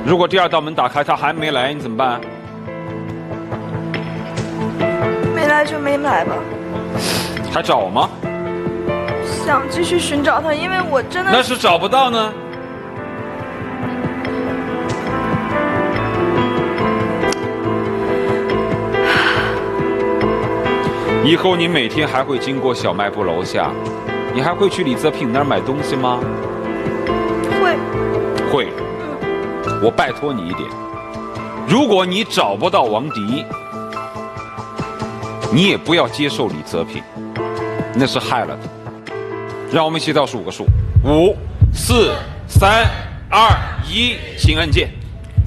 如果第二道门打开，他还没来，你怎么办？ 没来就没来吧。 还找吗？ 想继续寻找他，因为我真的…… 那是找不到呢。以后你每天还会经过小卖部楼下，你还会去李泽平那儿买东西吗？ 会。 会。我拜托你一点，如果你找不到王迪，你也不要接受李泽平，那是害了他。让我们一起倒数个数：5、4、3、2、1，请按键。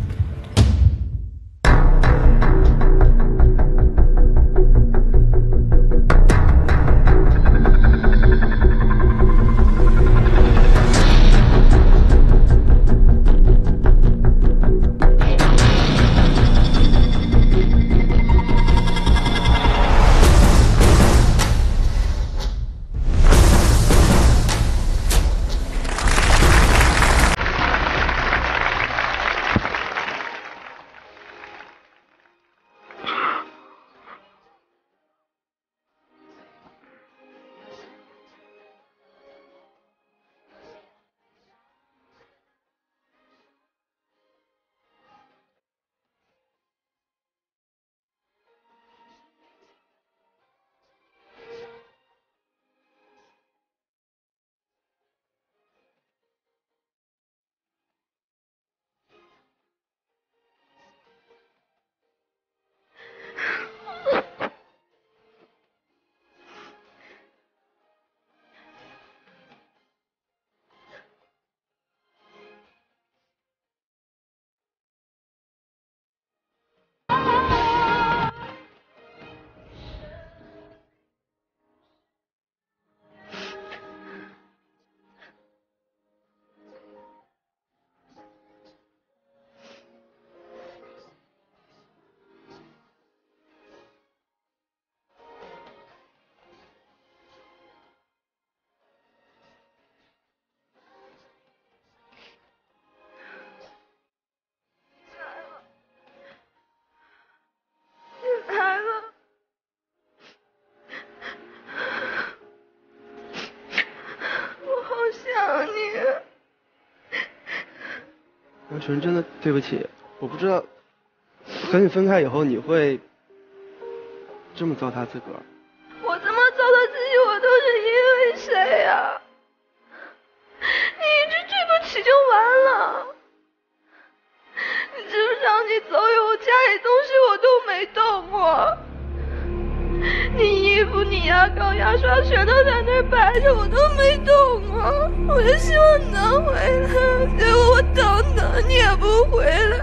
杨纯，真的对不起，我不知道和你分开以后你会这么糟蹋自个儿。 我这么糟蹋自己，我都是因为谁呀？你一句对不起就完了。你知不知道你走以后，家里东西我都没动过。你衣服、你牙膏、牙刷全都在那儿摆着，我都没动过。我就希望你能回来，结果我等等你也不回来。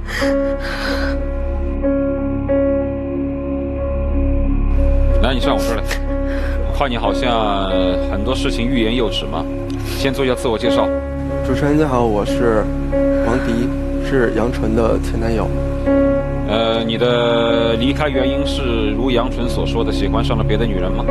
来，你上我这儿来。我看你好像很多事情欲言又止嘛。先做一下自我介绍。 主持人你好，我是王迪，是杨纯的前男友。 你的离开原因是如杨纯所说的，喜欢上了别的女人吗？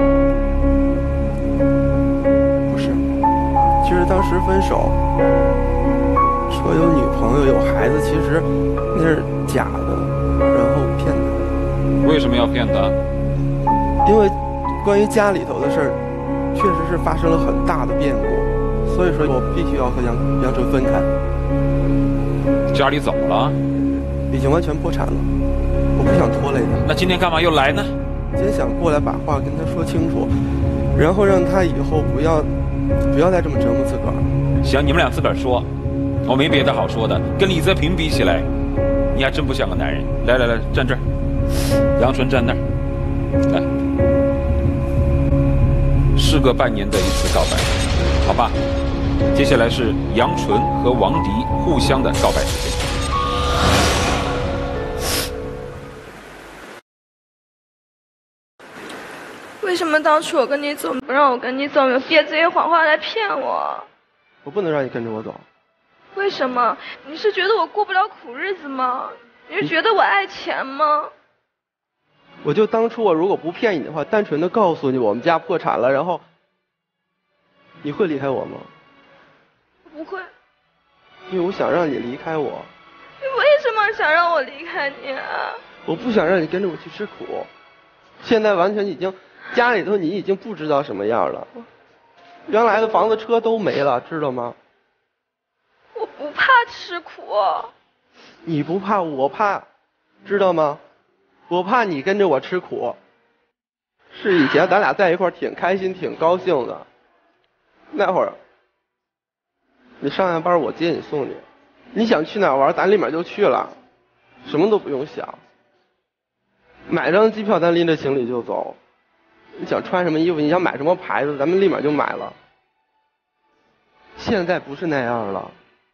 不是，其实当时分手说有女朋友有孩子，其实那是假的，然后骗他。 为什么要骗他？ 因为关于家里头的事儿，确实是发生了很大的变故，所以说我必须要和杨纯分开。 家里怎么了？ 已经完全破产了，我不想拖累他。 那今天干嘛又来呢？ 今天想过来把话跟他说清楚，然后让他以后不要再这么折磨自个儿。 行，你们俩自个儿说，我没别的好说的。跟李泽平比起来，你还真不像个男人。来来来，站这儿，杨纯站那儿，来，事隔半年的一次告白，好吧？接下来是杨纯和王迪互相的告白时间。 为什么当初我跟你走，不让我跟你走，又憋这些谎话来骗我？ 我不能让你跟着我走。 为什么？你是觉得我过不了苦日子吗？你是觉得我爱钱吗？ 我就当初我如果不骗你的话，单纯的告诉你我们家破产了，然后你会离开我吗？ 不会。 因为我想让你离开我。 就是想让我离开你啊！ 我不想让你跟着我去吃苦，现在完全已经家里头你已经不知道什么样了，原来的房子车都没了，知道吗？ 我不怕吃苦。 你不怕，我怕，知道吗？我怕你跟着我吃苦。是以前咱俩在一块儿挺开心挺高兴的，那会儿你上下班我接你送你，你想去哪儿玩咱立马就去了，什么都不用想，买张机票咱拎着行李就走，你想穿什么衣服你想买什么牌子咱们立马就买了。现在不是那样了，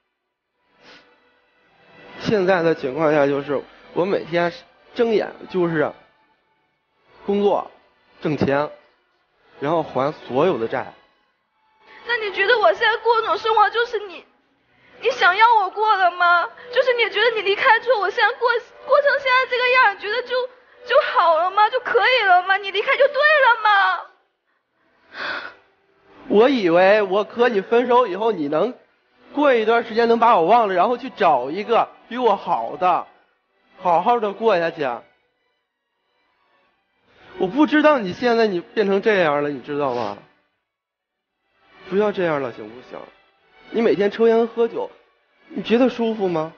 现在的情况下就是我每天睁眼就是工作挣钱，然后还所有的债。 那你觉得我现在过这种生活就是你想要我过的吗？就是你觉得你离开之后我现在过成现在这个样，你觉得就好了吗？就可以了吗？你离开就对了吗？ 我以为我和你分手以后你能过一段时间能把我忘了，然后去找一个比我好的好好的过下去。我不知道你现在你变成这样了，你知道吗？不要这样了行不行？你每天抽烟喝酒你觉得舒服吗？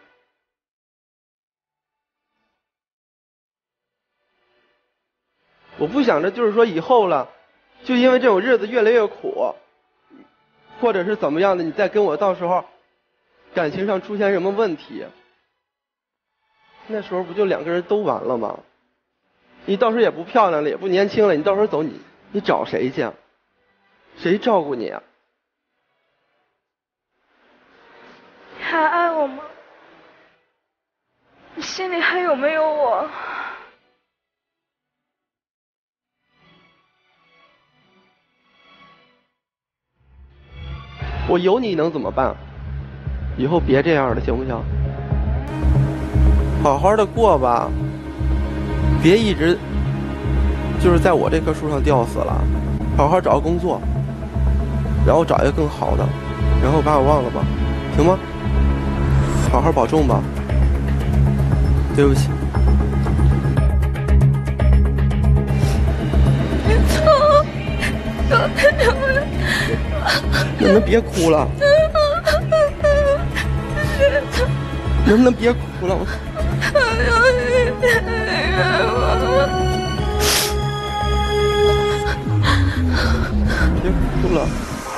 我不想着就是说以后了就因为这种日子越来越苦或者是怎么样的，你再跟我到时候感情上出现什么问题，那时候不就两个人都完了吗？你到时候也不漂亮了也不年轻了，你到时候走你找谁去？谁照顾你啊？ 你还爱我吗？你心里还有没有我？ 我有你能怎么办？以后别这样了行不行？好好的过吧，别一直就是在我这棵树上吊死了，好好找个工作，然后找一个更好的，然后把我忘了吧，行吗？好好保重吧。对不起。能不能别哭了？能不能别哭了？别哭了。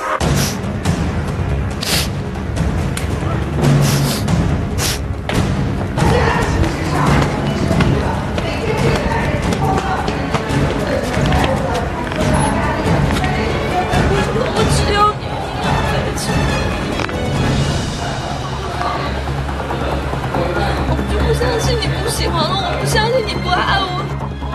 我不相信你不喜欢我，我不相信你不爱我。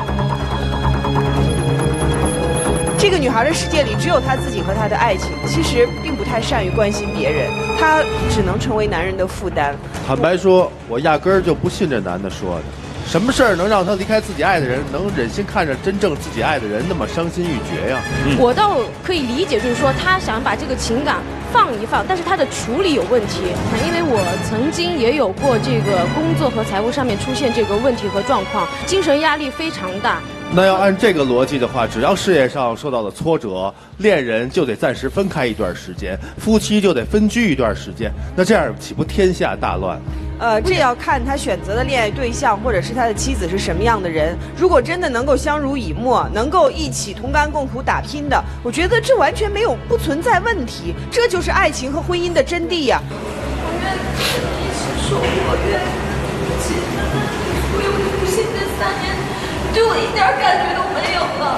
这个女孩的世界里只有她自己和她的爱情，其实并不太善于关心别人，她只能成为男人的负担。 坦白说，我压根儿就不信这男的说的。什么事儿能让他离开自己爱的人，能忍心看着真正自己爱的人那么伤心欲绝呀？ 我倒可以理解，就是说他想把这个情感放一放，但是他的处理有问题。因为我曾经也有过这个工作和财务上面出现这个问题和状况，精神压力非常大。 那要按这个逻辑的话，只要事业上受到了挫折，恋人就得暂时分开一段时间，夫妻就得分居一段时间，那这样岂不天下大乱？ 这要看他选择的恋爱对象或者是他的妻子是什么样的人。如果真的能够相濡以沫，能够一起同甘共苦打拼的，我觉得这完全不存在问题。这就是爱情和婚姻的真谛呀。 我愿意跟你一起受我愿意，所以我就不信这3年对我一点感觉都没有了。